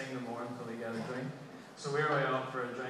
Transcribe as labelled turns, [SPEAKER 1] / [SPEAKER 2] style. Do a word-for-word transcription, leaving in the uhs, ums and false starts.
[SPEAKER 1] sing the more until we get a drink. So we're way out for a drink.